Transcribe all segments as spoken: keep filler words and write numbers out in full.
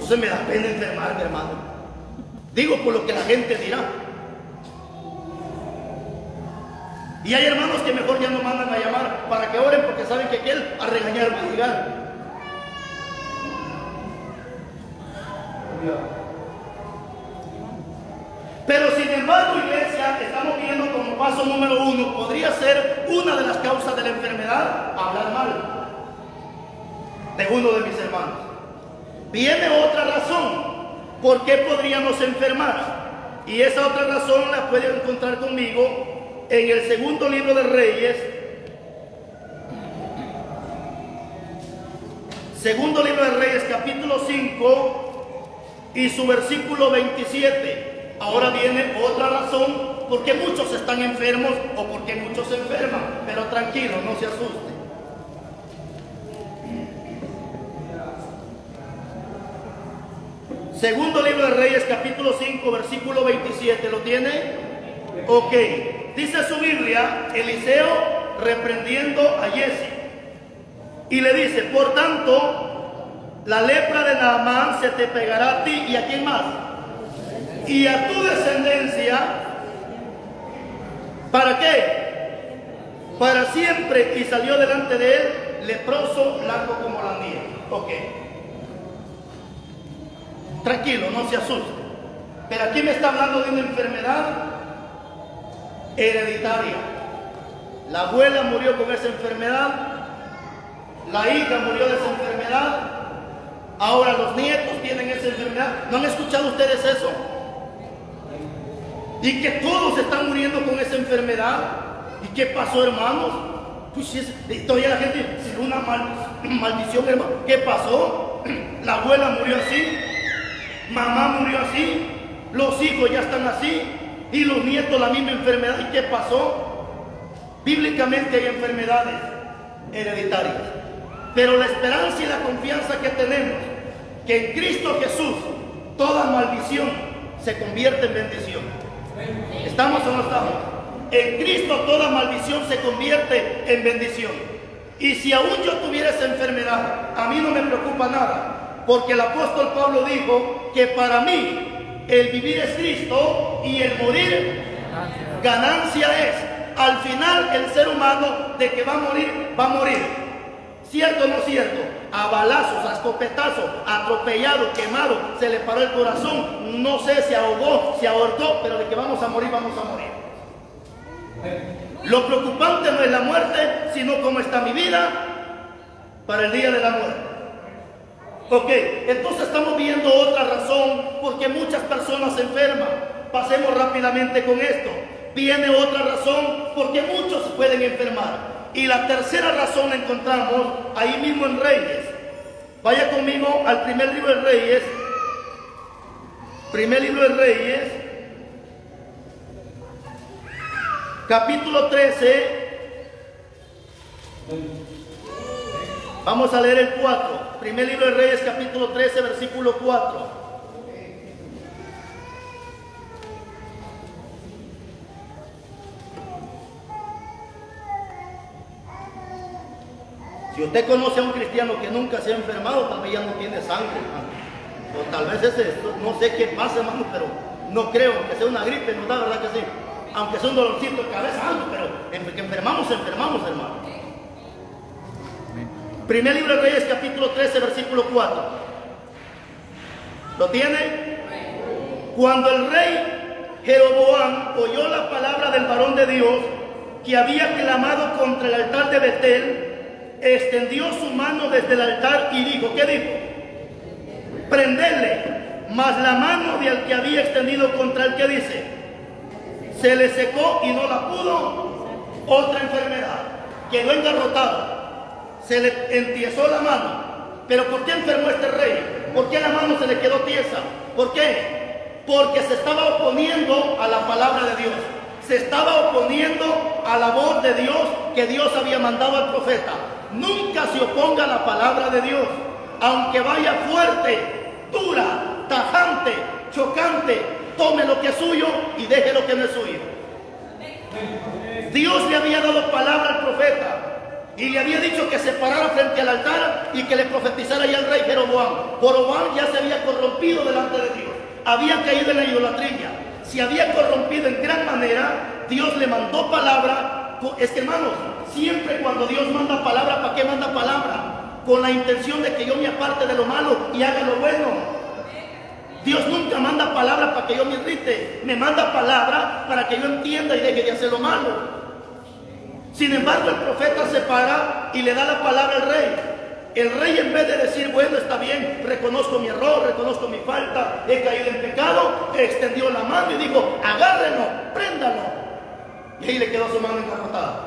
Entonces me da pena enfermarme, hermano. Digo por lo que la gente dirá. Y hay hermanos que mejor ya no mandan a llamar para que oren porque saben que aquel a regañar va a llegar. Pero sin embargo, iglesia, estamos viendo como paso número uno, podría ser una de las causas de la enfermedad, hablar mal de uno de mis hermanos. Viene otra razón, ¿por qué podríamos enfermar? Y esa otra razón la pueden encontrar conmigo en el segundo libro de Reyes, segundo libro de Reyes, capítulo cinco y su versículo veintisiete. Ahora viene otra razón, porque muchos están enfermos o porque muchos se enferman, pero tranquilo, no se asuste. Segundo libro de Reyes, capítulo cinco, versículo veintisiete, ¿lo tiene? Ok, dice su Biblia, Eliseo reprendiendo a Giezi, y le dice, por tanto, la lepra de Naamán se te pegará a ti, ¿y a quién más? Y a tu descendencia, ¿para qué? Para siempre. Y salió delante de él leproso, blanco como la nieve. Ok. Tranquilo, no se asuste. Pero aquí me está hablando de una enfermedad hereditaria. La abuela murió con esa enfermedad, la hija murió de esa enfermedad, ahora los nietos tienen esa enfermedad. ¿No han escuchado ustedes eso? Y que todos están muriendo con esa enfermedad. ¿Y qué pasó, hermanos? Pues es, todavía la gente dice, una mal, maldición, hermano. ¿Qué pasó? La abuela murió así, mamá murió así, los hijos ya están así, y los nietos la misma enfermedad. ¿Y qué pasó? Bíblicamente hay enfermedades hereditarias, pero la esperanza y la confianza que tenemos, que en Cristo Jesús toda maldición se convierte en bendición. ¿Estamos o no estamos? En Cristo toda maldición se convierte en bendición. Y si aún yo tuviera esa enfermedad, a mí no me preocupa nada, porque el apóstol Pablo dijo que para mí el vivir es Cristo y el morir ganancia es. Al final el ser humano de que va a morir, va a morir. ¿Cierto o no cierto? A balazos, a escopetazos, atropellado, quemado, se le paró el corazón, no sé, se ahogó, se ahorcó, pero de que vamos a morir, vamos a morir. Lo preocupante no es la muerte, sino cómo está mi vida para el día de la muerte. Ok, entonces estamos viendo otra razón porque muchas personas se enferman. Pasemos rápidamente con esto. Viene otra razón porque muchos se pueden enfermar. Y la tercera razón la encontramos ahí mismo en Reyes. Vaya conmigo al primer libro de Reyes. Primer libro de Reyes, capítulo trece. Vamos a leer el cuatro. Primer libro de Reyes, capítulo trece, versículo cuatro. Si usted conoce a un cristiano que nunca se ha enfermado, tal vez ya no tiene sangre, hermano. O tal vez ese, no sé qué pasa, hermano, pero no creo que sea una gripe, ¿no? La verdad que sí. Aunque sea un dolorcito de cabeza, algo, pero en que enfermamos, enfermamos, hermano. Primer libro de Reyes, capítulo trece, versículo cuatro. ¿Lo tiene? Cuando el rey Jeroboam oyó la palabra del varón de Dios que había clamado contra el altar de Betel, extendió su mano desde el altar y dijo, ¿qué dijo? Prenderle, mas la mano del que había extendido contra el que dice, se le secó y no la pudo. Otra enfermedad, quedó engarrotado, se le entiesó la mano. Pero ¿por qué enfermó este rey? ¿Por qué la mano se le quedó tiesa? ¿Por qué? Porque se estaba oponiendo a la palabra de Dios, se estaba oponiendo a la voz de Dios que Dios había mandado al profeta. Nunca se oponga a la palabra de Dios, aunque vaya fuerte, dura, tajante, chocante, tome lo que es suyo y deje lo que no es suyo. Dios le había dado palabra al profeta Y le había dicho que se parara frente al altar y que le profetizara ya al rey Jeroboam. Jeroboam ya se había corrompido delante de Dios, había caído en la idolatría, se había corrompido en gran manera. Dios le mandó palabra. Es que, hermanos, siempre cuando Dios manda palabra, ¿para qué manda palabra? Con la intención de que yo me aparte de lo malo y haga lo bueno. Dios nunca manda palabra para que yo me irrite, me manda palabra para que yo entienda y deje de hacer lo malo. Sin embargo, el profeta se para y le da la palabra al rey. El rey, en vez de decir, bueno, está bien, reconozco mi error, reconozco mi falta, he caído en pecado, extendió la mano y dijo, agárrenlo, préndalo. Y ahí le quedó su mano engarrotada.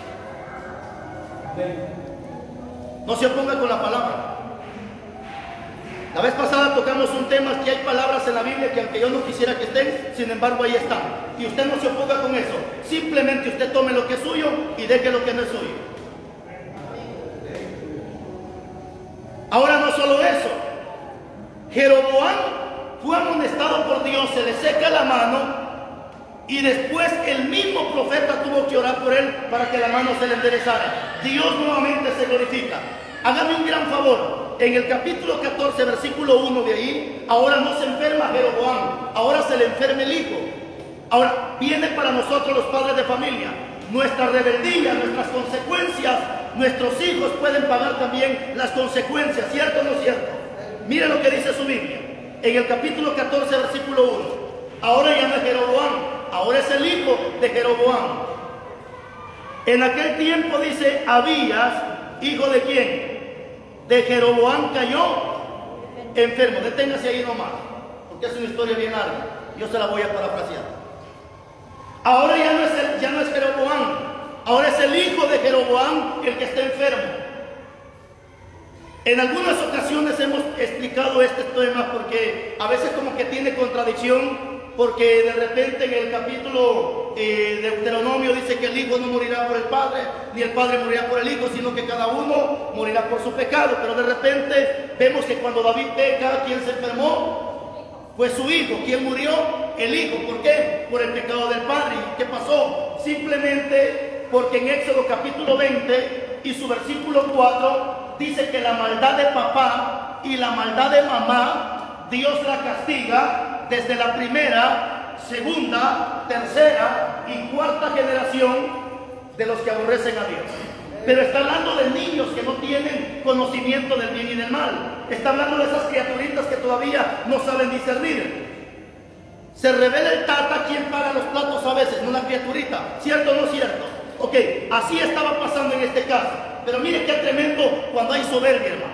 No se oponga con la palabra. La vez pasada tocamos un tema, que hay palabras en la Biblia que aunque yo no quisiera que estén, sin embargo ahí están. Y usted no se oponga con eso. Simplemente usted tome lo que es suyo y deje lo que no es suyo. Ahora no solo eso. Jeroboam fue amonestado por Dios, se le seca la mano y después el mismo profeta tuvo que orar por él para que la mano se le enderezara. Dios nuevamente se glorifica. Hágame un gran favor. En el capítulo catorce, versículo uno de ahí, ahora no se enferma Jeroboam, ahora se le enferma el hijo. Ahora, viene para nosotros los padres de familia, nuestra rebeldía, nuestras consecuencias, nuestros hijos pueden pagar también las consecuencias, ¿cierto o no cierto? Mire lo que dice su Biblia, en el capítulo catorce, versículo uno, ahora ya no es Jeroboam, ahora es el hijo de Jeroboam. En aquel tiempo dice, Abías, hijo de quién? De Jeroboam cayó enfermo. Deténgase ahí nomás, porque es una historia bien larga. Yo se la voy a parafrasear. Ahora ya no es, el, ya no es Jeroboam, ahora es el hijo de Jeroboam el que está enfermo. En algunas ocasiones hemos explicado este tema porque a veces como que tiene contradicción. Porque de repente en el capítulo eh, de Deuteronomio dice que el hijo no morirá por el padre, ni el padre morirá por el hijo, sino que cada uno morirá por su pecado. Pero de repente vemos que cuando David peca, ¿quién se enfermó? Fue su hijo. ¿Quién murió? El hijo. ¿Por qué? Por el pecado del padre. ¿Y qué pasó? Simplemente porque en Éxodo capítulo veinte y su versículo cuatro dice que la maldad de papá y la maldad de mamá, Dios la castiga desde la primera, segunda, tercera y cuarta generación de los que aborrecen a Dios. Pero está hablando de niños que no tienen conocimiento del bien y del mal. Está hablando de esas criaturitas que todavía no saben discernir. Se revela el tata, quien paga los platos a veces, no la criaturita. ¿Cierto o no cierto? Ok, así estaba pasando en este caso. Pero mire qué tremendo cuando hay soberbia, hermano.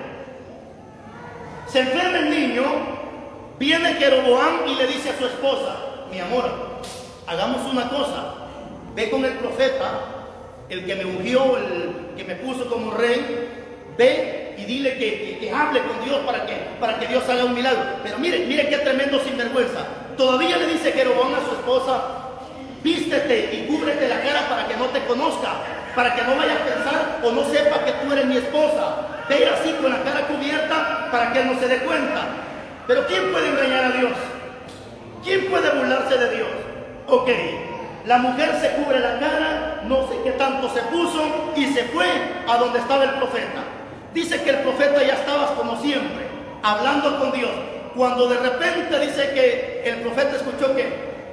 Se enferma el niño. Viene Jeroboam y le dice a su esposa, mi amor, hagamos una cosa, ve con el profeta, el que me ungió, el que me puso como rey, ve y dile que, que, que hable con Dios para que, para que Dios haga un milagro. Pero mire, mire qué tremendo sinvergüenza. Todavía le dice Jeroboam a su esposa, vístete y cúbrete la cara para que no te conozca, para que no vaya a pensar o no sepa que tú eres mi esposa. Ve así con la cara cubierta para que él no se dé cuenta. Pero ¿quién puede engañar a Dios? ¿Quién puede burlarse de Dios? Ok, la mujer se cubre la cara, no sé qué tanto se puso y se fue a donde estaba el profeta. Dice que el profeta ya estaba como siempre, hablando con Dios. Cuando de repente dice que el profeta escuchó que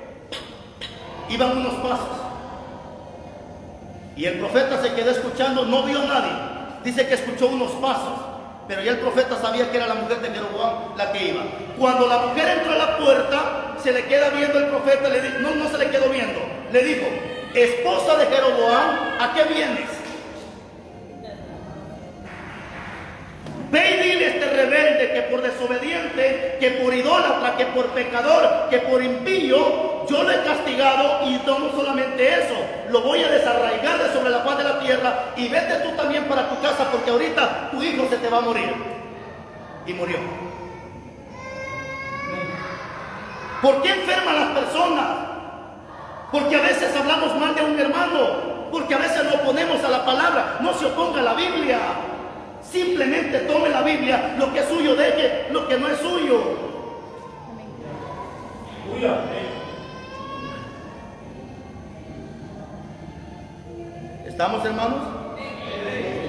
iban unos pasos. Y el profeta se quedó escuchando, no vio a nadie. Dice que escuchó unos pasos. Pero ya el profeta sabía que era la mujer de Jeroboam la que iba. Cuando la mujer entró a la puerta, se le queda viendo el profeta, le dijo, no, no se le quedó viendo. Le dijo, esposa de Jeroboam, ¿a qué vienes? Ve y dile a este rebelde que por desobediente, que por idólatra, que por pecador, que por impío, yo lo he castigado y no solamente eso, lo voy a desarraigar de sobre la faz de la tierra y vete tú también para tu casa porque ahorita tu hijo se te va a morir. Y murió. ¿Por qué enferman las personas? Porque a veces hablamos mal de un hermano, porque a veces nos oponemos a la palabra. No se oponga a la Biblia. Simplemente tome la Biblia, lo que es suyo deje, lo que no es suyo. ¿Estamos, hermanos?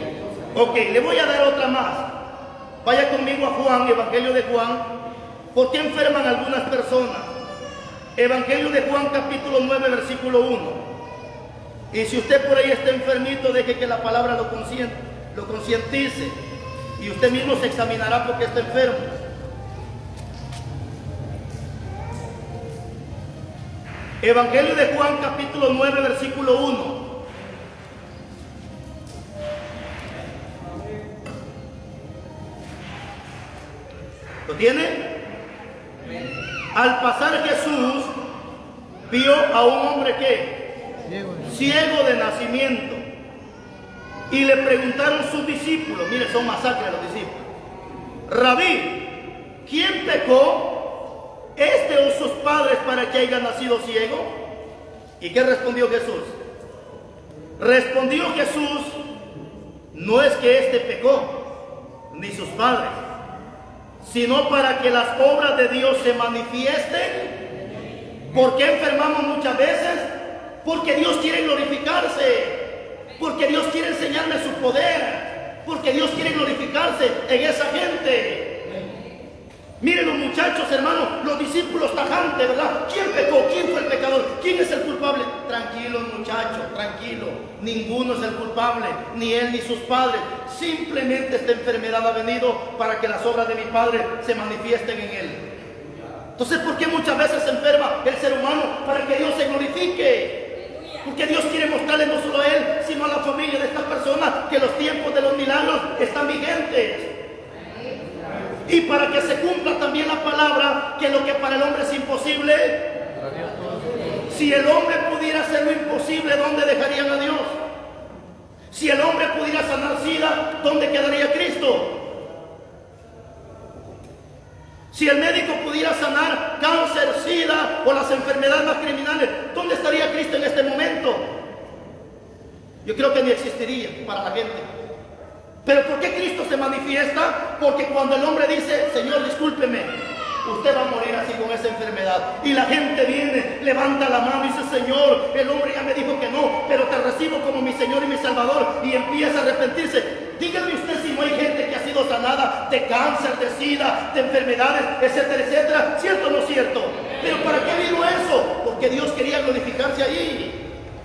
Ok, le voy a dar otra más. Vaya conmigo a Juan, Evangelio de Juan. ¿Por qué enferman algunas personas? Evangelio de Juan, capítulo nueve, versículo uno. Y si usted por ahí está enfermito, deje que la palabra lo concientice, lo concientice, y usted mismo se examinará porque está enfermo. Evangelio de Juan, capítulo nueve, versículo uno. ¿Lo tiene? Al pasar Jesús vio a un hombre que ciego, ciego de nacimiento, y le preguntaron sus discípulos, mire, son masacres los discípulos: Rabí, ¿quién pecó, este o sus padres, para que haya nacido ciego? ¿Y qué respondió Jesús? Respondió Jesús: no es que éste pecó, ni sus padres, sino para que las obras de Dios se manifiesten. ¿Por qué enfermamos muchas veces? Porque Dios quiere glorificarse, porque Dios quiere enseñarme su poder, porque Dios quiere glorificarse en esa gente. Miren los muchachos, hermanos, los discípulos tajantes, ¿verdad? ¿Quién pecó? ¿Quién fue el pecador? ¿Quién es el culpable? Tranquilos, muchachos, tranquilo. Ninguno es el culpable, ni él ni sus padres. Simplemente esta enfermedad ha venido para que las obras de mi Padre se manifiesten en él. Entonces, ¿por qué muchas veces se enferma el ser humano? Para que Dios se glorifique. Porque Dios quiere mostrarle no solo a él, sino a la familia de esta persona que los tiempos de los milagros están vigentes. Y para que se cumpla también la palabra, que lo que para el hombre es imposible, si el hombre pudiera hacer lo imposible, ¿dónde dejarían a Dios? Si el hombre pudiera sanar SIDA, ¿dónde quedaría Cristo? Si el médico pudiera sanar cáncer, SIDA o las enfermedades más criminales, ¿dónde estaría Cristo en este momento? Yo creo que ni existiría para la gente. ¿Pero por qué Cristo se manifiesta? Porque cuando el hombre dice: Señor, discúlpeme, usted va a morir así con esa enfermedad, y la gente viene, levanta la mano y dice: Señor, el hombre ya me dijo que no, pero te recibo como mi Señor y mi Salvador, y empieza a arrepentirse. Dígame usted si no hay gente que ha sido sanada de cáncer, de SIDA, de enfermedades, etcétera, etcétera. ¿Cierto o no cierto? ¿Pero para qué vino eso? Porque Dios quería glorificarse ahí.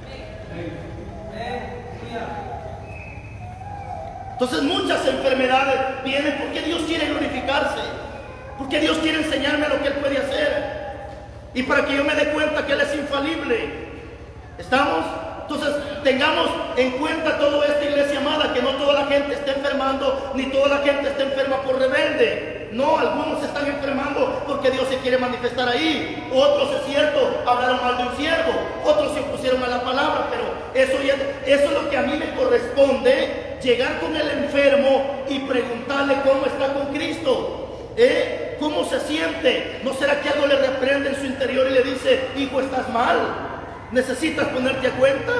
Entonces muchas enfermedades vienen porque Dios quiere glorificarse, porque Dios quiere enseñarme lo que Él puede hacer, y para que yo me dé cuenta que Él es infalible. ¿Estamos? Entonces tengamos en cuenta todo esto, iglesia amada, que no toda la gente está enfermando, ni toda la gente está enferma por rebelde. No, algunos se están enfermando porque Dios se quiere manifestar ahí. Otros, es cierto, hablaron mal de un siervo, otros se opusieron a la palabra, pero eso, ya, eso es lo que a mí me corresponde, llegar con el enfermo y preguntarle cómo está con Cristo. ¿Eh? ¿Cómo se siente? ¿No será que algo le reprende en su interior y le dice: hijo, estás mal, necesitas ponerte a cuenta?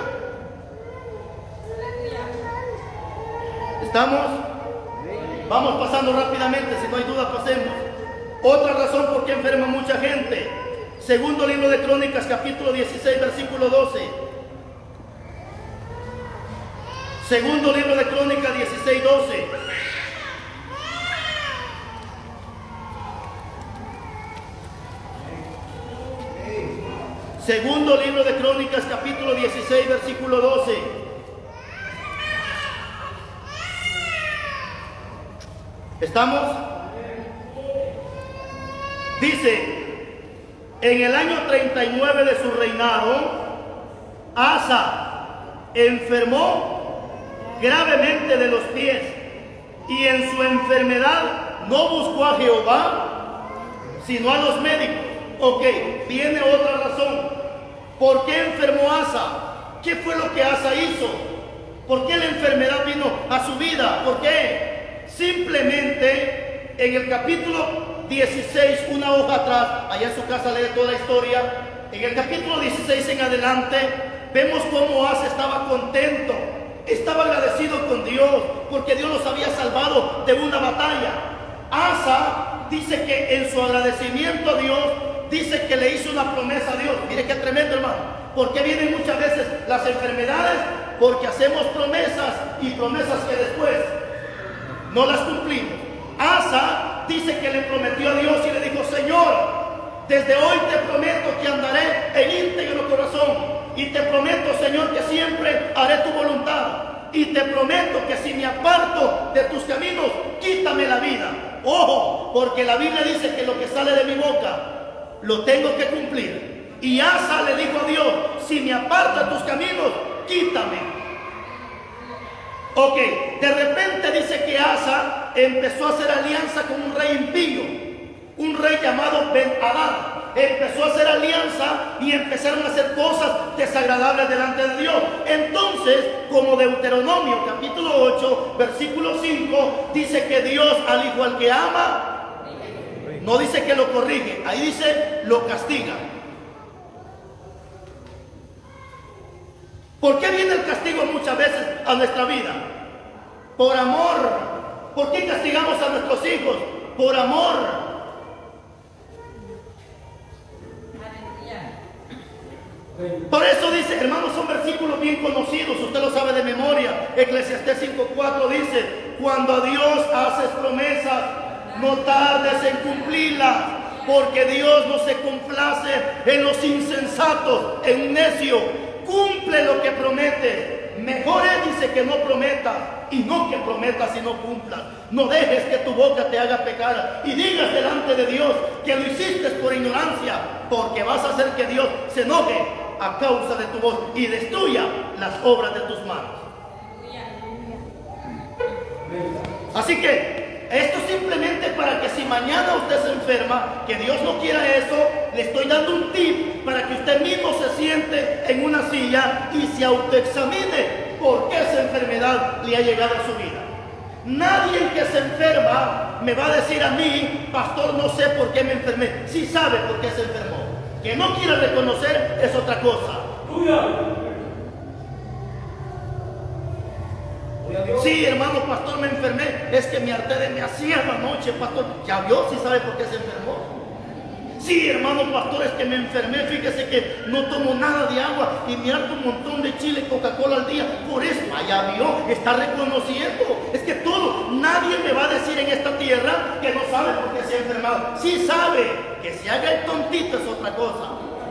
¿Estamos? Vamos pasando rápidamente, si no hay duda pasemos. Otra razón por qué enferma mucha gente. Segundo libro de Crónicas, capítulo dieciséis, versículo doce. Segundo libro de Crónicas dieciséis, doce. Segundo libro de Crónicas, capítulo dieciséis, versículo doce. ¿Estamos? Dice: en el año treinta y nueve de su reinado, Asa enfermó gravemente de los pies, y en su enfermedad no buscó a Jehová, sino a los médicos. Ok, viene otra razón. ¿Por qué enfermó Asa? ¿Qué fue lo que Asa hizo? ¿Por qué la enfermedad vino a su vida? ¿Por qué? Simplemente en el capítulo dieciséis, una hoja atrás, allá en su casa lee toda la historia, en el capítulo dieciséis en adelante, vemos cómo Asa estaba contento, estaba agradecido con Dios, porque Dios los había salvado de una batalla. Asa dice que en su agradecimiento a Dios, dice que le hizo una promesa a Dios. Mire qué tremendo, hermano. ¿Por qué vienen muchas veces las enfermedades? Porque hacemos promesas, y promesas que después no las cumplimos. Asa dice que le prometió a Dios y le dijo: Señor, desde hoy te prometo que andaré en íntegro corazón, y te prometo, Señor, que siempre haré tu voluntad, y te prometo que si me aparto de tus caminos, quítame la vida. Ojo, porque la Biblia dice que lo que sale de mi boca lo tengo que cumplir. Y Asa le dijo a Dios: si me aparto de tus caminos, quítame. Ok, de repente dice que Asa empezó a hacer alianza con un rey impío, un rey llamado Ben-Hadad. Empezó a hacer alianza y empezaron a hacer cosas desagradables delante de Dios. Entonces, como Deuteronomio capítulo ocho, versículo cinco, dice que Dios, al igual que ama, no dice que lo corrige, ahí dice lo castiga. ¿Por qué viene el castigo muchas veces a nuestra vida? Por amor. ¿Por qué castigamos a nuestros hijos? Por amor. Por eso dice, hermanos, son versículos bien conocidos, usted lo sabe de memoria. Eclesiastés cinco cuatro dice: cuando a Dios haces promesas, no tardes en cumplirlas, porque Dios no se complace en los insensatos, en un necio. Cumple lo que promete. Mejor es, dice, que no prometas, y no que prometas y no cumplas. No dejes que tu boca te haga pecar y digas delante de Dios que lo hiciste por ignorancia, porque vas a hacer que Dios se enoje a causa de tu voz y destruya las obras de tus manos. Así que esto simplemente para que si mañana usted se enferma, que Dios no quiera eso, le estoy dando un tip para que usted mismo se siente en una silla y se autoexamine por qué esa enfermedad le ha llegado a su vida. Nadie que se enferma me va a decir a mí: pastor, no sé por qué me enfermé. Sí sabe por qué se enfermó. Que no quiera reconocer es otra cosa. Sí, hermano, pastor, me enfermé. Es que me harté de me hacía la noche, pastor. ¿Ya vio? Sí sabe por qué se enfermó. Sí, hermano, pastor, es que me enfermé. Fíjese que no tomo nada de agua y me harto un montón de chile y Coca-Cola al día. Por eso, allá vio, está reconociendo. Es que todo, nadie me va a decir en esta tierra que no sabe por qué se ha enfermado. Sí sabe. Que se haga el tontito es otra cosa.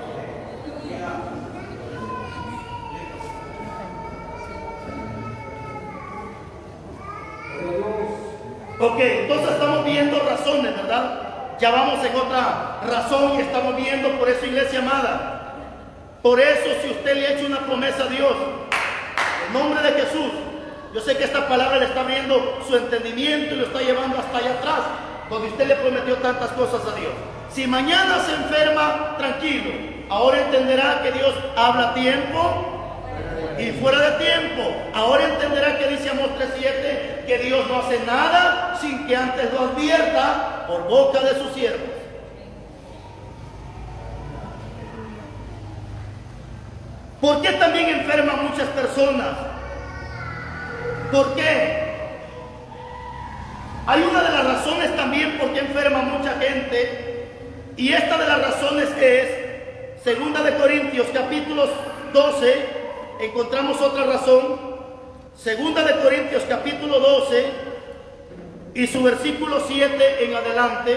Ok, entonces estamos viendo razones, ¿verdad? Ya vamos en otra razón y estamos viendo, por eso, iglesia amada. Por eso, si usted le ha hecho una promesa a Dios, en nombre de Jesús, yo sé que esta palabra le está abriendo su entendimiento y lo está llevando hasta allá atrás, donde usted le prometió tantas cosas a Dios. Si mañana se enferma, tranquilo. Ahora entenderá que Dios habla a tiempo y fuera de tiempo. Ahora entenderá que dice Amós tres siete que Dios no hace nada sin que antes lo advierta por boca de sus siervos. ¿Por qué también enferman muchas personas? ¿Por qué? Hay una de las razones también por qué enferma mucha gente. Y esta de las razones es, segunda de Corintios capítulo doce, encontramos otra razón. Segunda de Corintios capítulo doce y su versículo siete en adelante.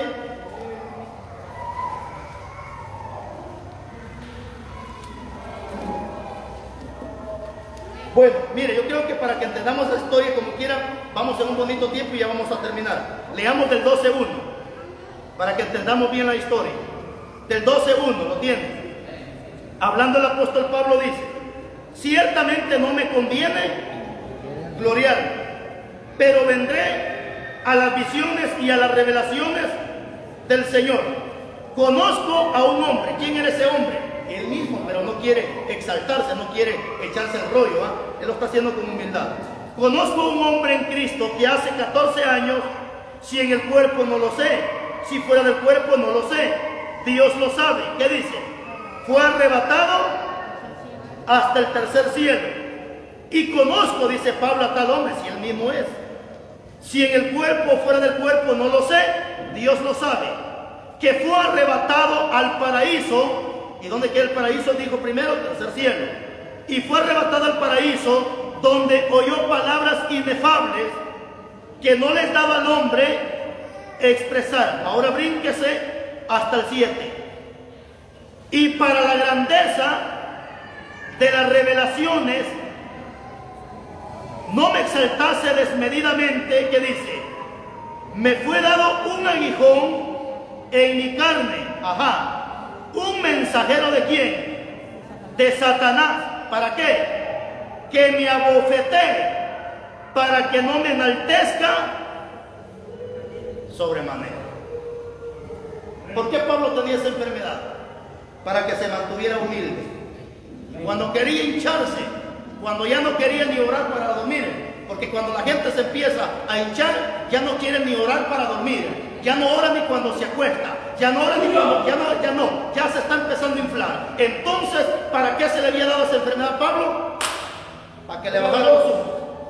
Bueno, mire, yo creo que para que entendamos la historia como quiera, vamos en un bonito tiempo y ya vamos a terminar. Leamos del doce uno. Para que entendamos bien la historia. Del doce uno, ¿lo tiene? Hablando el apóstol Pablo dice: ciertamente no me conviene gloriarme, pero vendré a las visiones y a las revelaciones del Señor. Conozco a un hombre. ¿Quién era ese hombre? Él mismo, pero no quiere exaltarse, no quiere echarse el rollo, ¿eh? Él lo está haciendo con humildad. Conozco a un hombre en Cristo que hace catorce años, si en el cuerpo no lo sé, si fuera del cuerpo no lo sé, Dios lo sabe. ¿Qué dice? Fue arrebatado hasta el tercer cielo. Y conozco, dice Pablo, a tal hombre, si él mismo es. Si en el cuerpo o fuera del cuerpo no lo sé, Dios lo sabe. Que fue arrebatado al paraíso. ¿Y dónde queda el paraíso? Dijo primero, tercer cielo. Y fue arrebatado al paraíso, donde oyó palabras inefables que no les daba al hombre expresar. Ahora brínquese hasta el siete. Y para la grandeza de las revelaciones, no me exaltase desmedidamente, que dice, me fue dado un aguijón en mi carne. Ajá. ¿Un mensajero de quién? De Satanás. ¿Para qué? Que me abofetee, para que no me enaltezca sobremanera. ¿Por qué Pablo tenía esa enfermedad? Para que se mantuviera humilde. Cuando quería hincharse, cuando ya no quería ni orar para dormir, porque cuando la gente se empieza a hinchar, ya no quiere ni orar para dormir, ya no ora ni cuando se acuesta, ya no ora ni cuando, ya no, ya no, ya se está empezando a inflar. Entonces, ¿para qué se le había dado esa enfermedad a Pablo? Para que le bajara los humos.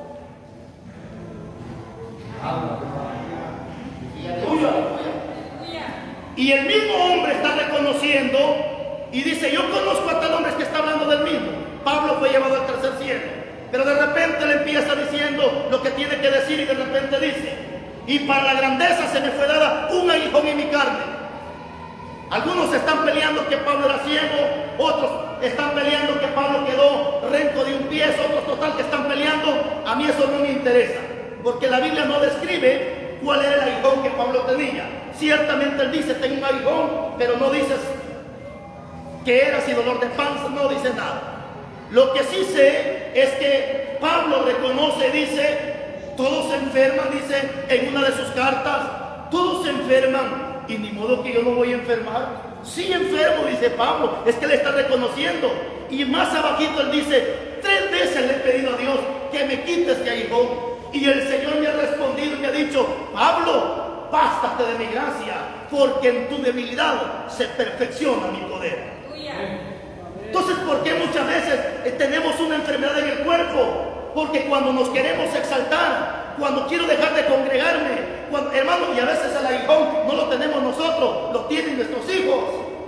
Y el mismo hombre está reconociendo y dice, yo conozco a tal hombre que está hablando del mismo. Pablo fue llevado al tercer cielo, pero de repente le empieza diciendo lo que tiene que decir y de repente dice, y para la grandeza se me fue dada un aguijón en mi carne. Algunos están peleando que Pablo era ciego, otros están peleando que Pablo quedó renco de un pie, otros total que están peleando. A mí eso no me interesa, porque la Biblia no describe cuál era el aguijón que Pablo tenía. Ciertamente él dice, tengo un aguijón, pero no dice que era, si dolor de panza, no dice nada. Lo que sí sé es que Pablo reconoce, dice, todos se enferman, dice en una de sus cartas, todos se enferman, y ni modo que yo no voy a enfermar. Sí enfermo, dice Pablo, es que le está reconociendo. Y más abajito él dice, tres veces le he pedido a Dios que me quite este aguijón, y el Señor me ha respondido y me ha dicho, Pablo, bástate de mi gracia, porque en tu debilidad se perfecciona mi poder. Entonces, ¿por qué muchas veces tenemos una enfermedad en el cuerpo? Porque cuando nos queremos exaltar, cuando quiero dejar de congregarme, cuando, hermano, y a veces el aguijón no lo tenemos nosotros, lo tienen nuestros hijos.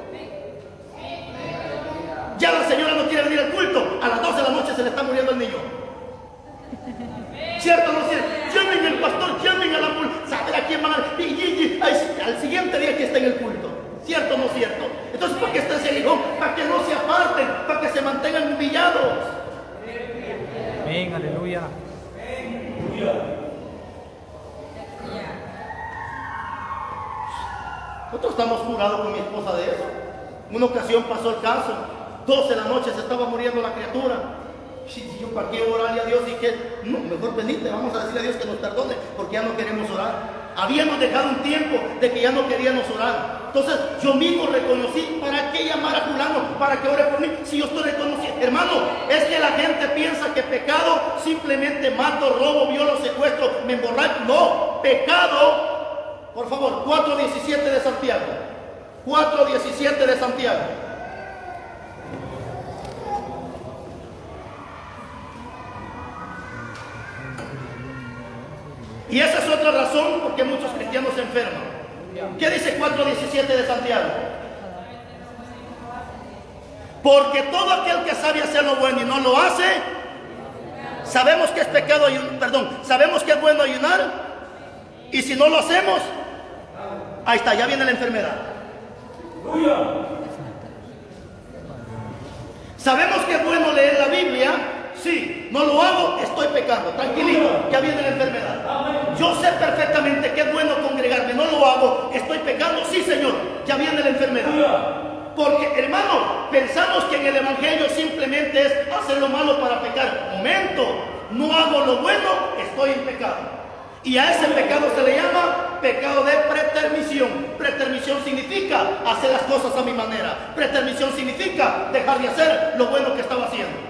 Ya la señora no quiere venir al culto, a las doce de la noche se le está muriendo el niño. ¿Cierto o no cierto? Llamen al pastor, llamen a la ambulancia, saber a quién van a... Y, y, y, al siguiente día que está en el culto. ¿Cierto o no cierto? Entonces, ¿por qué está ese aguijón? Para que no se aparten, para que se mantengan humillados. Amén, aleluya. Nosotros estamos curados con mi esposa de eso. Una ocasión pasó el caso, doce de la noche se estaba muriendo la criatura. Y yo, ¿para qué orarle a Dios? Dije, no, mejor venite, vamos a decirle a Dios que nos perdone, porque ya no queremos orar. Habíamos dejado un tiempo de que ya no queríamos orar. Entonces yo mismo reconocí, ¿para qué llamar a fulano? ¿Para que ore por mí? Si yo estoy reconociendo. Hermano, es que la gente piensa que pecado simplemente mato, robo, violo, secuestro, me emborracho. No, pecado, por favor, cuatro diecisiete de Santiago. cuatro diecisiete de Santiago. Y esa es otra razón por qué muchos cristianos se enferman. ¿Qué dice cuatro diecisiete de Santiago? Porque todo aquel que sabe hacer lo bueno y no lo hace, sabemos que es pecado ayunar, perdón, sabemos que es bueno ayunar, y si no lo hacemos, ahí está, ya viene la enfermedad. Sabemos que es bueno leer la Biblia. Sí, no lo hago, estoy pecando, tranquilito, ya viene la enfermedad. Yo sé perfectamente que es bueno congregarme, no lo hago, estoy pecando, sí Señor, ya viene la enfermedad. Porque hermano, pensamos que en el Evangelio simplemente es hacer lo malo para pecar. Momento, no hago lo bueno, estoy en pecado. Y a ese pecado se le llama pecado de pretermisión. Pretermisión significa hacer las cosas a mi manera. Pretermisión significa dejar de hacer lo bueno que estaba haciendo.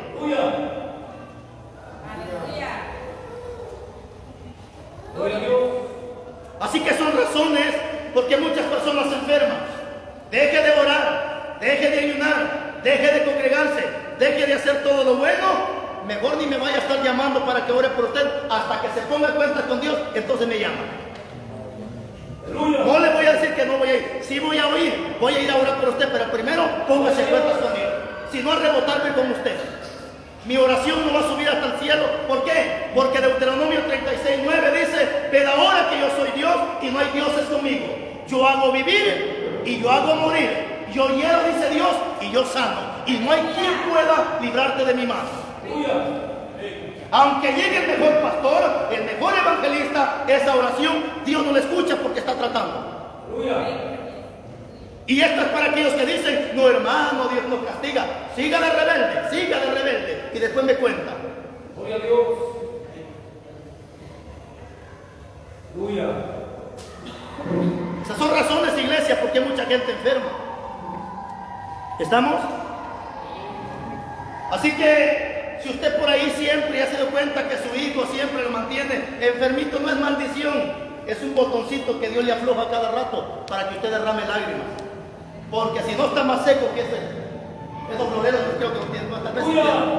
Así que son razones porque muchas personas se enferman. Deje de orar, deje de ayunar, deje de congregarse, deje de hacer todo lo bueno. Mejor ni me vaya a estar llamando para que ore por usted hasta que se ponga cuenta con Dios, entonces me llama. No le voy a decir que no voy a ir, sí voy a oír, voy a ir a orar por usted, pero primero póngase cuentas conmigo, si no a rebotarme con usted. Mi oración no va a subir hasta el cielo. ¿Por qué? Porque Deuteronomio treinta y seis, nueve dice: ved ahora que yo soy Dios y no hay dioses conmigo. Yo hago vivir y yo hago morir. Yo hiero, dice Dios, y yo sano. Y no hay quien pueda librarte de mi mano. Aunque llegue el mejor pastor, el mejor evangelista, esa oración Dios no la escucha porque está tratando. Y esto es para aquellos que dicen: no, hermano, Dios nos castiga. Siga de rebelde, siga de rebelde. Y después me cuenta. Gloria a Dios. Aleluya. Esas son razones, iglesia, porque hay mucha gente enferma. ¿Estamos? Así que, si usted por ahí siempre ha se dio cuenta que su hijo siempre lo mantiene enfermito, no es maldición. Es un botoncito que Dios le afloja cada rato para que usted derrame lágrimas. Porque si no está más seco que ese, esos floreros, no creo que lo tienen cuántas veces.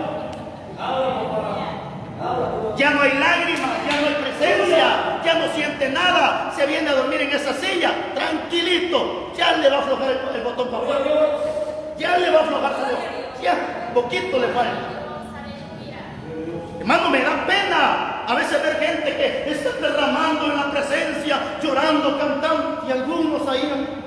Ya no hay lágrimas, ya no hay presencia, ya no siente nada. Se viene a dormir en esa silla, tranquilito. Ya le va a aflojar el, el botón para afuera. Ya le va a aflojar su botón. Ya, poquito le falta. Hermano, me da pena a veces ver gente que está derramando en la presencia, llorando, cantando, y algunos ahí.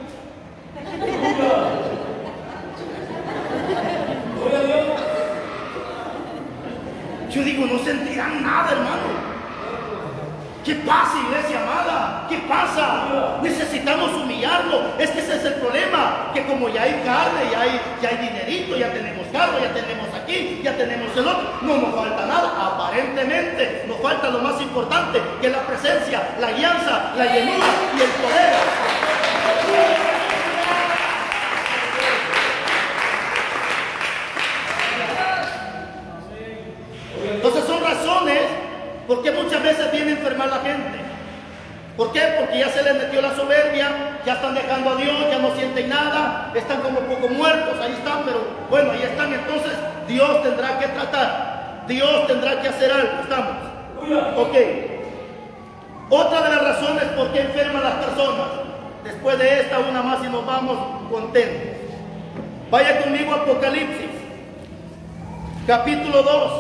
Yo digo, no sentirán nada, hermano. ¿Qué pasa, iglesia amada? ¿Qué pasa? Necesitamos humillarlo. Es que ese es el problema, que como ya hay carne, ya hay, ya hay dinerito, ya tenemos carro, ya tenemos aquí, ya tenemos el otro, no nos falta nada. Aparentemente nos falta lo más importante, que es la presencia, la alianza, la llenura y el poder. Entonces son razones porque muchas veces viene a enfermar la gente. ¿Por qué? Porque ya se les metió la soberbia, ya están dejando a Dios, ya no sienten nada, están como poco muertos, ahí están, pero bueno, ahí están. Entonces Dios tendrá que tratar, Dios tendrá que hacer algo. ¿Estamos? Ok. Otra de las razones por qué enferman las personas, después de esta una más y nos vamos contentos. Vaya conmigo a Apocalipsis, capítulo dos.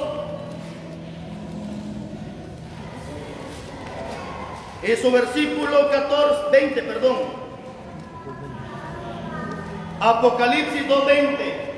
Eso, versículo catorce, veinte, perdón. Apocalipsis dos, veinte.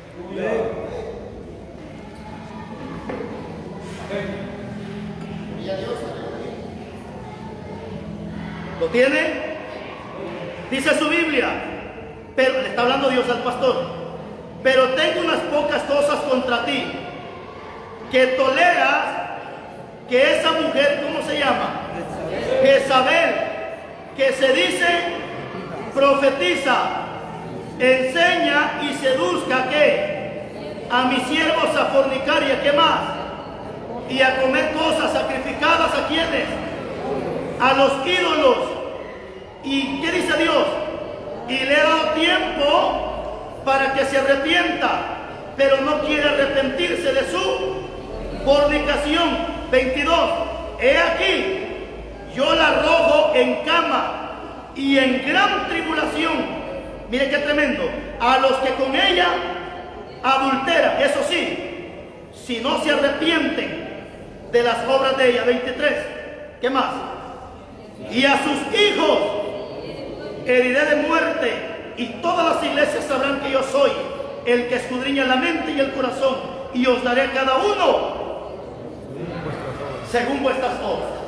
¿Lo tiene? Dice su Biblia, pero le está hablando Dios al pastor: pero tengo unas pocas cosas contra ti, que toleras que esa mujer, ¿cómo se llama? Jezabel, que se dice profetiza, enseña y seduzca ¿qué? A mis siervos a fornicar y a qué más, y a comer cosas sacrificadas a quienes, a los ídolos. ¿Y qué dice Dios? Y le he dado tiempo para que se arrepienta, pero no quiere arrepentirse de su fornicación. veintidós. He aquí, yo la arrojo en cama y en gran tribulación. Mire qué tremendo. A los que con ella adulteran, eso sí, si no se arrepienten de las obras de ella. veintitrés. ¿Qué más? Y a sus hijos heriré de muerte, y todas las iglesias sabrán que yo soy el que escudriña la mente y el corazón, y os daré a cada uno según vuestras obras.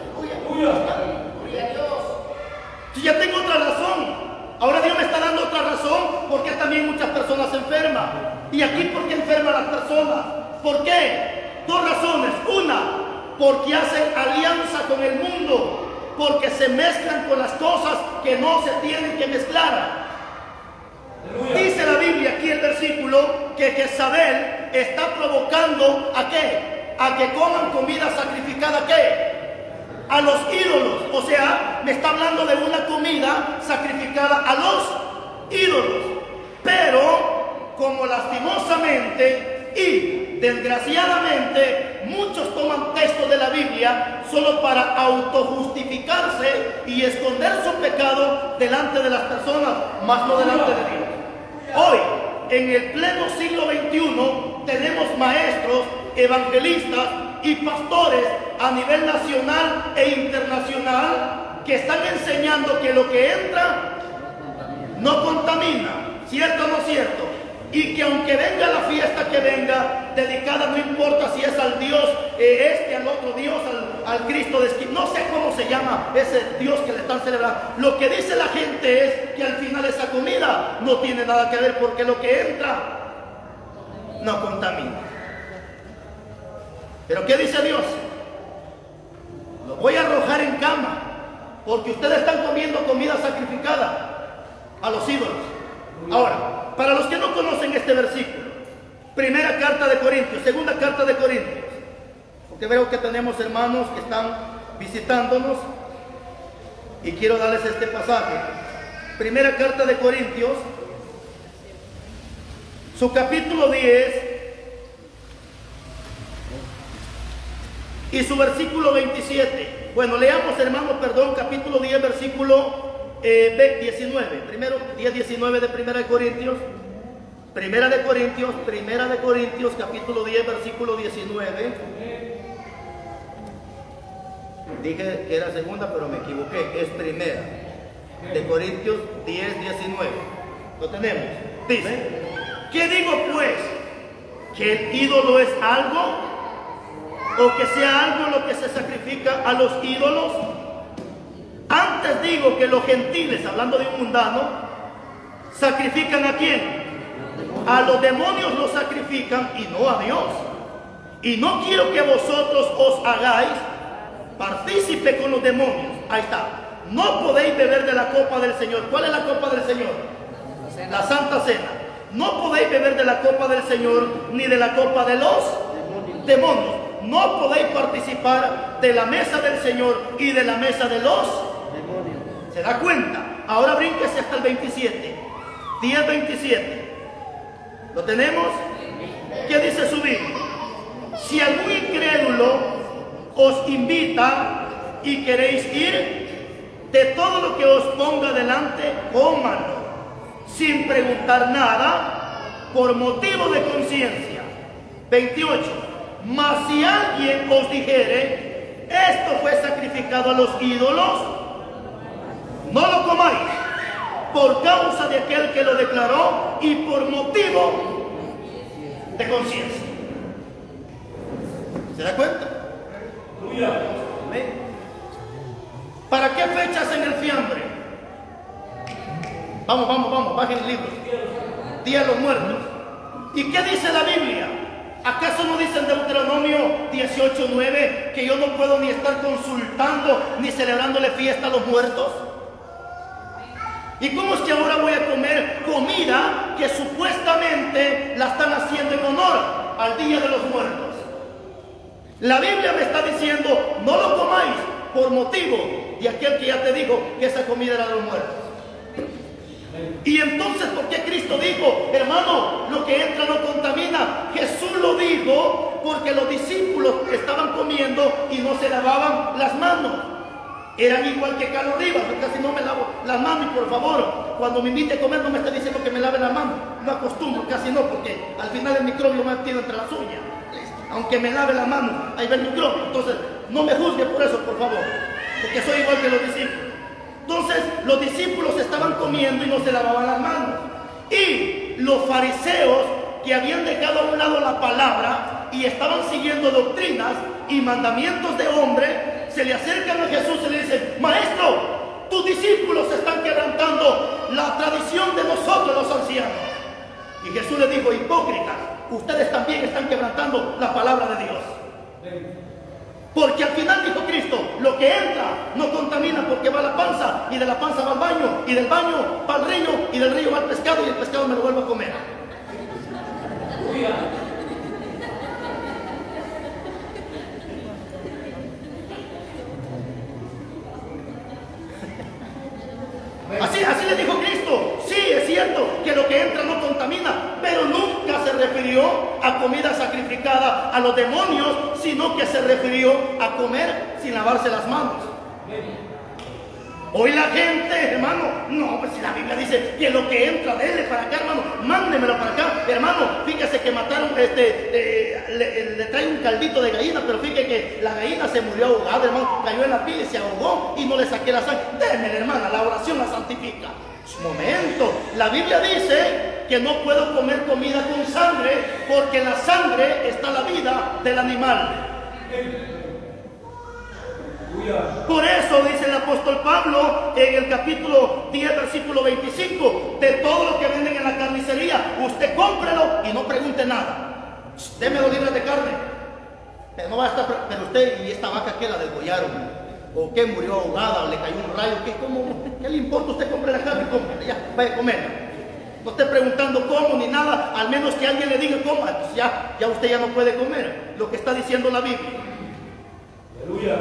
Si ya tengo otra razón, ahora Dios me está dando otra razón, porque también muchas personas se enferman. Y aquí, ¿por qué enferman las personas? ¿Por qué? Dos razones. Una, porque hacen alianza con el mundo, porque se mezclan con las cosas que no se tienen que mezclar. Dice la Biblia aquí el versículo que Jezabel está provocando ¿a qué? A que coman comida sacrificada, ¿qué? A los ídolos. O sea, me está hablando de una comida sacrificada a los ídolos. Pero, como lastimosamente y desgraciadamente muchos toman textos de la Biblia solo para autojustificarse y esconder su pecado delante de las personas, más no delante de Dios. Hoy, en el pleno siglo veintiuno, tenemos maestros evangelistas y pastores a nivel nacional e internacional que están enseñando que lo que entra no contamina, ¿cierto o no cierto? Y que aunque venga la fiesta que venga, dedicada, no importa si es al Dios eh, este, al otro Dios, al, al Cristo de esquina, no sé cómo se llama ese Dios que le están celebrando. Lo que dice la gente es que al final esa comida no tiene nada que ver, porque lo que entra no contamina. Pero ¿qué dice Dios? Lo voy a arrojar en cama, porque ustedes están comiendo comida sacrificada a los ídolos. Ahora, para los que no conocen este versículo, primera carta de Corintios, segunda carta de Corintios, porque veo que tenemos hermanos que están visitándonos y quiero darles este pasaje. Primera carta de Corintios, su capítulo diez y su versículo veintisiete. Bueno, leamos, hermanos, perdón, capítulo diez, versículo Eh, diecinueve, primero diez, diecinueve de Primera de Corintios, Primera de Corintios, Primera de Corintios, capítulo diez, versículo diecinueve. Dije que era segunda, pero me equivoqué, es Primera de Corintios diez, diecinueve. Lo tenemos. Dice: ¿qué digo pues? ¿Que el ídolo es algo? ¿O que sea algo lo que se sacrifica a los ídolos? Antes digo que los gentiles, hablando de un mundano, sacrifican ¿a quién? A los demonios los sacrifican y no a Dios. Y no quiero que vosotros os hagáis partícipe con los demonios. Ahí está. No podéis beber de la copa del Señor. ¿Cuál es la copa del Señor? La Santa Cena. No podéis beber de la copa del Señor ni de la copa de los demonios. No podéis participar de la mesa del Señor y de la mesa de los. ¿Se da cuenta? Ahora brínquese hasta el veintisiete. diez, veintisiete. ¿Lo tenemos? ¿Qué dice su Biblia? Si algún incrédulo os invita y queréis ir, de todo lo que os ponga delante, cómanlo, sin preguntar nada, por motivo de conciencia. veintiocho. Mas si alguien os dijere, esto fue sacrificado a los ídolos, no lo comáis, por causa de aquel que lo declaró y por motivo de conciencia. ¿Se da cuenta? ¿Para qué fechas en el fiambre? Vamos, vamos, vamos, bajen el libro. Día de los Muertos. ¿Y qué dice la Biblia? ¿Acaso no dice en Deuteronomio dieciocho, nueve que yo no puedo ni estar consultando ni celebrándole fiesta a los muertos? ¿Y cómo es que ahora voy a comer comida que supuestamente la están haciendo en honor al Día de los Muertos? La Biblia me está diciendo, no lo comáis por motivo de aquel que ya te dijo que esa comida era de los muertos. Y entonces, ¿por qué Cristo dijo, hermano, lo que entra no contamina? Jesús lo dijo porque los discípulos estaban comiendo y no se lavaban las manos. Eran igual que Carlos Rivas, yo casi no me lavo las manos, y por favor, cuando me invite a comer no me esté diciendo que me lave las manos. No acostumbro, casi no, porque al final el microbio me ha metido entre las uñas. Aunque me lave las manos, ahí va el microbio. Entonces, no me juzgue por eso, por favor, porque soy igual que los discípulos. Entonces, los discípulos estaban comiendo y no se lavaban las manos. Y los fariseos, que habían dejado a un lado la palabra y estaban siguiendo doctrinas y mandamientos de hombre, se le acercan a Jesús y le dicen, maestro, tus discípulos están quebrantando la tradición de nosotros los ancianos. Y Jesús les dijo, hipócritas, ustedes también están quebrantando la palabra de Dios. Porque al final dijo Cristo, lo que entra no contamina, porque va a la panza, y de la panza va al baño, y del baño va al río, y del río va al pescado, y el pescado me lo vuelvo a comer. Así, así le dijo Cristo. Sí, es cierto que lo que entra no contamina, pero nunca se refirió a comida sacrificada a los demonios, sino que se refirió a comer sin lavarse las manos. Hoy la gente, hermano, no, pues si la Biblia dice que lo que entra, dele para acá, hermano, mándemelo para acá, hermano. Fíjese que que mataron, este, eh, le, le trae un caldito de gallina, pero fíjate que la gallina se murió ahogada, hermano, cayó en la pila y se ahogó y no le saqué la sangre. Déjeme, hermana, la oración la santifica. Momento, la Biblia dice que no puedo comer comida con sangre, porque en la sangre está la vida del animal. Por eso dice el apóstol Pablo en el capítulo diez, versículo veinticinco, de todo lo que venden en la carnicería, usted cómprelo y no pregunte nada. Deme dos libras de carne, pero no va a estar, pero usted, y esta vaca que la degollaron, o que murió ahogada, o le cayó un rayo, ¿qué, cómo, ¿qué le importa? Usted compre la carne, cómprela, ya, vaya a comerla. No esté preguntando cómo ni nada, al menos que alguien le diga cómo, pues ya, ya usted ya no puede comer lo que está diciendo la Biblia. Aleluya.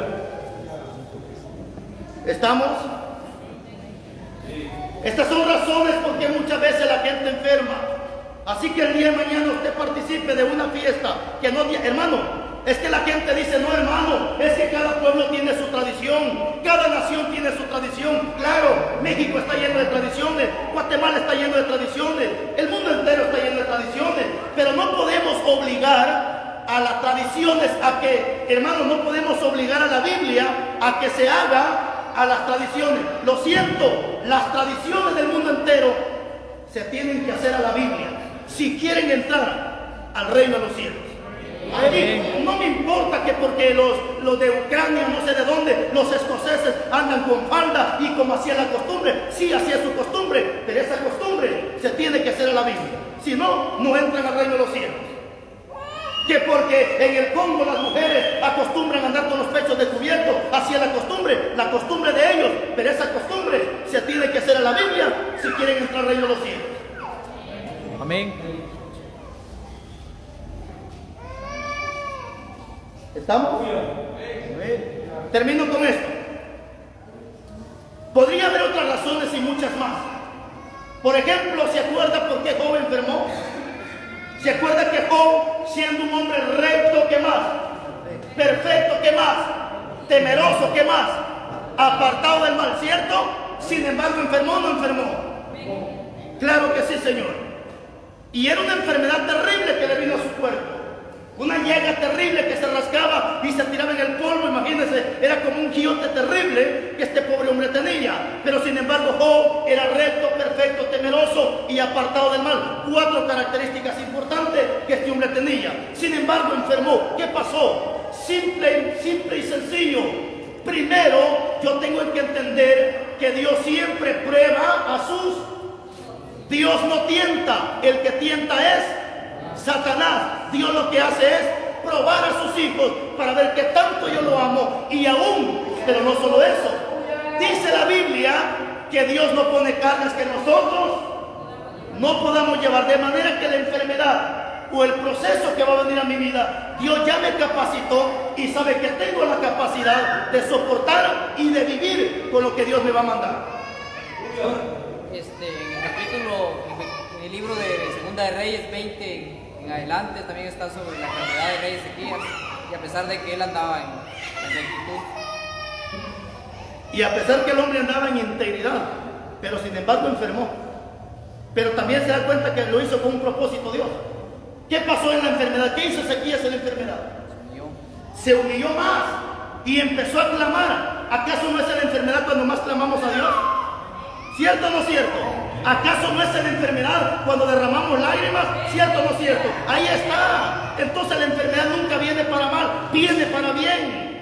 ¿Estamos? Sí. Estas son razones por qué muchas veces la gente enferma. Así que el día de mañana usted participe de una fiesta que no, hermano, es que la gente dice, no, hermano, es que cada pueblo tiene su tradición, cada nación tiene su tradición. Claro, México está lleno de tradiciones, Guatemala está lleno de tradiciones, el mundo entero está lleno de tradiciones, pero no podemos obligar a las tradiciones a que, hermano, no podemos obligar a la Biblia a que se haga a las tradiciones. Lo siento, las tradiciones del mundo entero se tienen que hacer a la Biblia si quieren entrar al reino de los cielos. Ahí, no me importa que porque los, los de Ucrania, no sé de dónde, los escoceses andan con falda y como hacía la costumbre, sí, hacía su costumbre, pero esa costumbre se tiene que hacer a la Biblia. Si no, no entran al reino de los cielos. Que porque en el Congo las mujeres acostumbran a andar con los pechos descubiertos, hacia la costumbre, la costumbre de ellos, pero esa costumbre se tiene que hacer a la Biblia si quieren entrar al reino de los cielos. Amén. ¿Estamos? Termino con esto. Podría haber otras razones y muchas más. Por ejemplo, ¿se acuerda por qué Job enfermó? ¿Se acuerda que Job, siendo un hombre recto, ¿qué más? Perfecto, ¿qué más? Temeroso, ¿qué más? Apartado del mal, ¿cierto? Sin embargo, ¿enfermó o no enfermó? Claro que sí, Señor. Y era una enfermedad terrible que le vino a su cuerpo. Una llaga terrible que se rascaba y se tiraba en el polvo, imagínense, era como un quiote terrible que este pobre hombre tenía. Pero sin embargo, Job era recto, perfecto, temeroso y apartado del mal. Cuatro características importantes que este hombre tenía. Sin embargo, enfermó. ¿Qué pasó? Simple, simple y sencillo. Primero, yo tengo que entender que Dios siempre prueba a sus... Dios no tienta, el que tienta es Satanás. Dios lo que hace es probar a sus hijos para ver qué tanto yo lo amo. Y aún, pero no solo eso, dice la Biblia que Dios no pone cargas que nosotros no podamos llevar, de manera que la enfermedad o el proceso que va a venir a mi vida, Dios ya me capacitó y sabe que tengo la capacidad de soportar y de vivir con lo que Dios me va a mandar. Este, en el capítulo, en el libro de Segunda de Reyes veinte en adelante, también está sobre la enfermedad de rey Ezequías, y a pesar de que él andaba en, en rectitud. Y a pesar que el hombre andaba en integridad, pero sin embargo enfermó. Pero también se da cuenta que lo hizo con un propósito Dios. ¿Qué pasó en la enfermedad? ¿Qué hizo Ezequías en la enfermedad? Se humilló. Se humilló más y empezó a clamar. ¿Acaso no es en la enfermedad cuando más clamamos a Dios? ¿Cierto o no cierto? ¿Acaso no es en la enfermedad cuando derramamos lágrimas? ¿Cierto o no cierto? Ahí está. Entonces la enfermedad nunca viene para mal, viene para bien.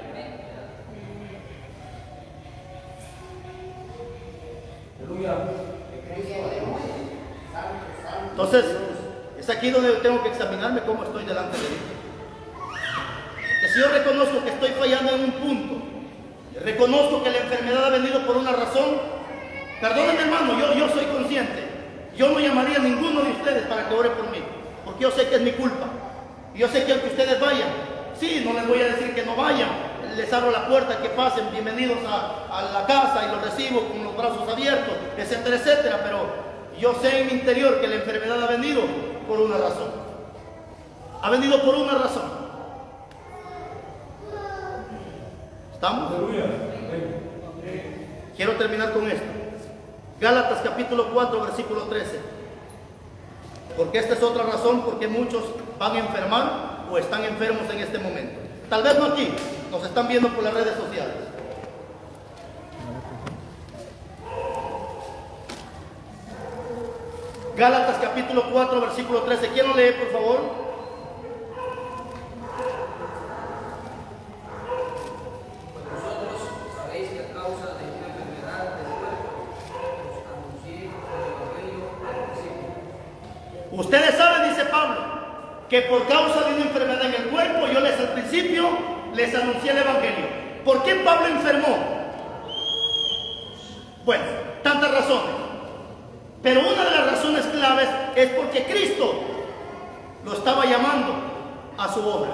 Entonces, es aquí donde tengo que examinarme cómo estoy delante de Dios. Que si yo reconozco que estoy fallando en un punto, reconozco que la enfermedad ha venido por una razón, perdónenme, hermano, yo, yo soy consciente. Yo no llamaría a ninguno de ustedes para que ore por mí, porque yo sé que es mi culpa. Y yo sé que aunque ustedes vayan, sí, no les voy a decir que no vayan, les abro la puerta, que pasen, bienvenidos a, a la casa y los recibo con los brazos abiertos, etcétera, etcétera. Pero yo sé en mi interior que la enfermedad ha venido por una razón. Ha venido por una razón. ¿Estamos? Quiero terminar con esto. Gálatas capítulo cuatro, versículo trece. Porque esta es otra razón por qué muchos van a enfermar o están enfermos en este momento. Tal vez no aquí, nos están viendo por las redes sociales. Gálatas capítulo cuatro, versículo trece. ¿Quién lo lee, por favor? Vosotros sabéis que a causa de una enfermedad del cuerpo os anuncié el evangelio al principio. Ustedes saben, dice Pablo, que por causa de una enfermedad en el cuerpo, yo les al principio les anuncié el evangelio. ¿Por qué Pablo enfermó? Bueno, tantas razones. Pero una de las razones claves es porque Cristo lo estaba llamando a su obra.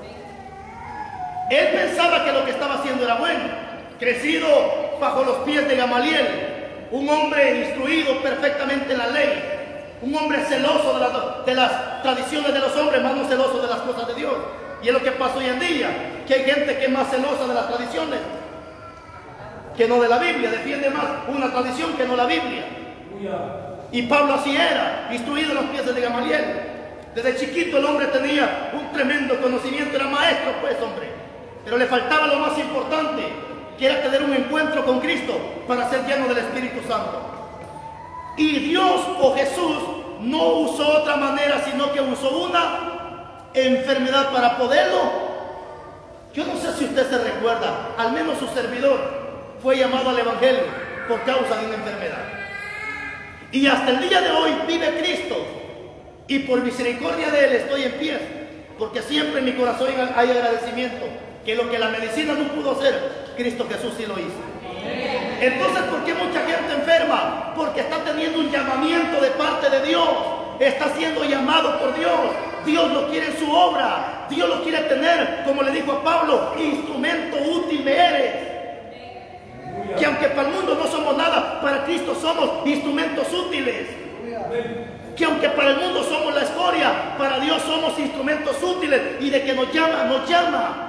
Él pensaba que lo que estaba haciendo era bueno. Crecido bajo los pies de Gamaliel, un hombre instruido perfectamente en la ley, un hombre celoso de las, de las tradiciones de los hombres, más no celoso de las cosas de Dios. Y es lo que pasa hoy en día, que hay gente que es más celosa de las tradiciones que no de la Biblia, defiende más una tradición que no la Biblia. Y Pablo así era, instruido en los pies de Gamaliel. Desde chiquito el hombre tenía un tremendo conocimiento, era maestro pues, hombre. Pero le faltaba lo más importante, que era tener un encuentro con Cristo para ser lleno del Espíritu Santo. Y Dios o Jesús no usó otra manera, sino que usó una enfermedad para poderlo. Yo no sé si usted se recuerda, al menos su servidor fue llamado al Evangelio por causa de una enfermedad. Y hasta el día de hoy vive Cristo. Y por misericordia de Él estoy en pie. Porque siempre en mi corazón hay agradecimiento. Que lo que la medicina no pudo hacer, Cristo Jesús sí lo hizo. Entonces, ¿por qué mucha gente enferma? Porque está teniendo un llamamiento de parte de Dios. Está siendo llamado por Dios. Dios lo quiere en su obra. Dios lo quiere tener, como le dijo a Pablo, instrumento útil me eres. Que aunque para el mundo no somos nada, para Cristo somos instrumentos útiles. Que aunque para el mundo somos la escoria, para Dios somos instrumentos útiles. Y de que nos llama, nos llama.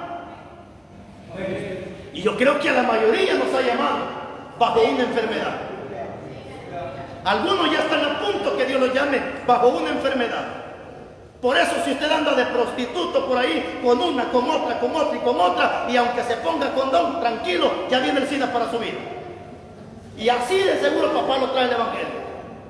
Y yo creo que a la mayoría nos ha llamado bajo una enfermedad. Algunos ya están a punto que Dios los llame bajo una enfermedad. Por eso si usted anda de prostituto por ahí, con una, con otra, con otra y con otra, y aunque se ponga condón, tranquilo, ya viene el SIDA para su vida. Y así de seguro papá lo trae el Evangelio.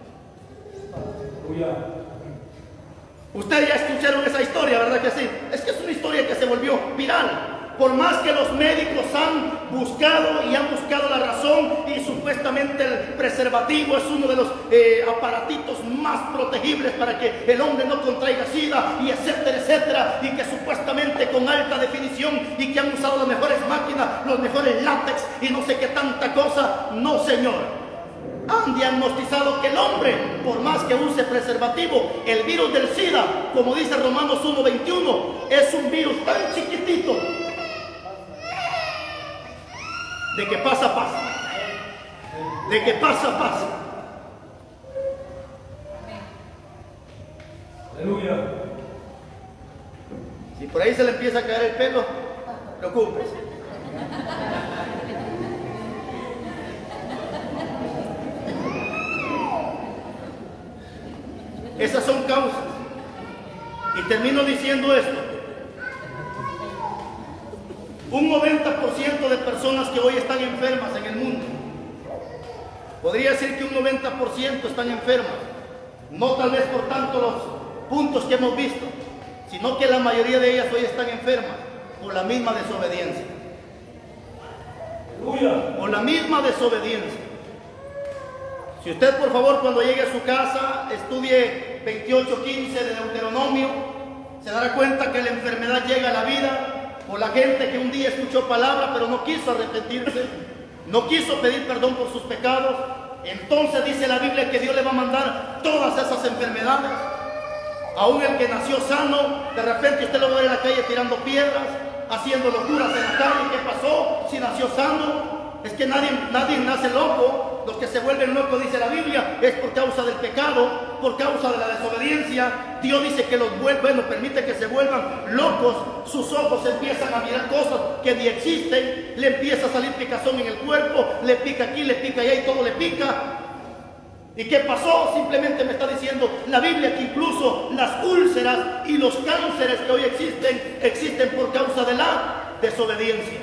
Ustedes ya escucharon esa historia, ¿verdad que sí? Es que es una historia que se volvió viral. Por más que los médicos han buscado y han buscado la razón, y supuestamente el preservativo es uno de los eh, aparatitos más protegibles para que el hombre no contraiga SIDA, y etcétera, etcétera, y que supuestamente con alta definición, y que han usado las mejores máquinas, los mejores látex y no sé qué tanta cosa. No, señor. Han diagnosticado que el hombre, por más que use preservativo, el virus del SIDA, como dice Romanos uno veintiuno, es un virus tan chiquitito de que pasa, pasa. De que pasa, pasa. Aleluya. Si por ahí se le empieza a caer el pelo, preocúpese. Esas son causas. Y termino diciendo esto. Un noventa por ciento de personas que hoy están enfermas en el mundo, podría decir que un noventa por ciento están enfermas, no tal vez por tanto los puntos que hemos visto, sino que la mayoría de ellas hoy están enfermas por la misma desobediencia. Por la misma desobediencia. Si usted, por favor, cuando llegue a su casa, estudie veintiocho quince de Deuteronomio, se dará cuenta que la enfermedad llega a la vida por la gente que un día escuchó palabra pero no quiso arrepentirse, no quiso pedir perdón por sus pecados. Entonces dice la Biblia que Dios le va a mandar todas esas enfermedades. Aún el que nació sano, de repente usted lo va a ver en la calle tirando piedras, haciendo locuras en la calle. ¿Qué pasó? Si nació sano. Es que nadie, nadie nace loco. Los que se vuelven locos, dice la Biblia, es por causa del pecado, por causa de la desobediencia. Dios dice que los vuelve, bueno, permite que se vuelvan locos. Sus ojos empiezan a mirar cosas que ni existen. Le empieza a salir picazón en el cuerpo, le pica aquí, le pica allá y todo le pica. ¿Y qué pasó? Simplemente me está diciendo la Biblia que incluso las úlceras y los cánceres que hoy existen, existen por causa de la desobediencia.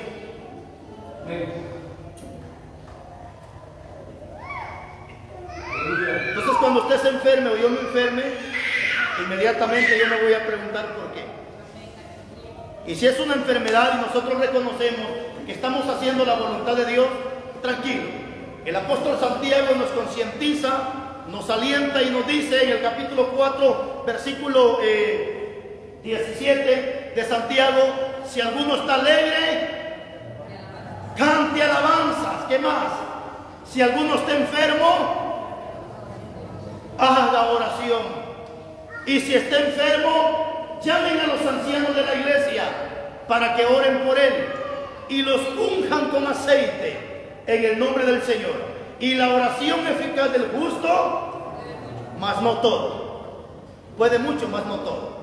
Entonces cuando usted se enferme o yo me enferme, inmediatamente yo me voy a preguntar por qué. Y si es una enfermedad y nosotros reconocemos que estamos haciendo la voluntad de Dios, tranquilo. El apóstol Santiago nos concientiza, nos alienta y nos dice en el capítulo cuatro, versículo eh, diecisiete de Santiago, si alguno está alegre, cante alabanzas. ¿Qué más? Si alguno está enfermo, haga oración. Y si está enfermo, llamen a los ancianos de la iglesia para que oren por él y los unjan con aceite en el nombre del Señor. Y la oración eficaz del justo, mas no todo. Puede mucho, mas no todo.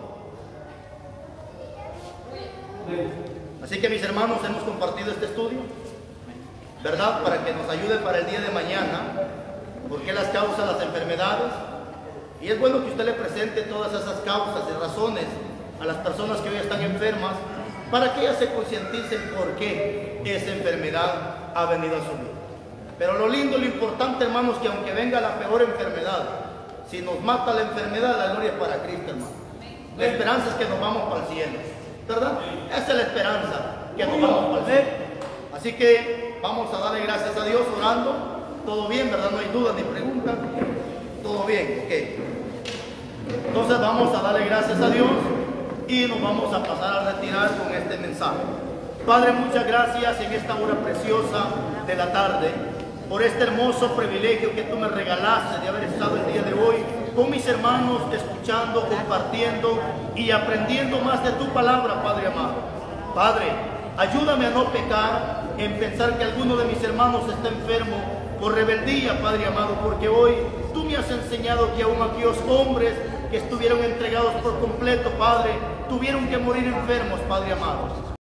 Así que mis hermanos, hemos compartido este estudio, ¿verdad? Para que nos ayude para el día de mañana. ¿Por qué las causas, las enfermedades? Y es bueno que usted le presente todas esas causas y razones a las personas que hoy están enfermas, para que ellas se concienticen por qué esa enfermedad ha venido a su vida. Pero lo lindo, lo importante, hermanos, que aunque venga la peor enfermedad, si nos mata la enfermedad, la gloria es para Cristo, hermano. La esperanza es que nos vamos para el cielo, ¿verdad? Esa es la esperanza, que nos vamos para el cielo. Así que vamos a darle gracias a Dios orando. Todo bien, ¿verdad? No hay dudas ni preguntas. Todo bien, ok. Entonces vamos a darle gracias a Dios y nos vamos a pasar a retirar con este mensaje. Padre, muchas gracias en esta hora preciosa de la tarde por este hermoso privilegio que tú me regalaste de haber estado el día de hoy con mis hermanos, escuchando, compartiendo y aprendiendo más de tu palabra, Padre amado. Padre, ayúdame a no pecar en pensar que alguno de mis hermanos está enfermo por rebeldía, Padre amado, porque hoy tú me has enseñado que aún aquellos hombres que estuvieron entregados por completo, Padre, tuvieron que morir enfermos, Padre amado.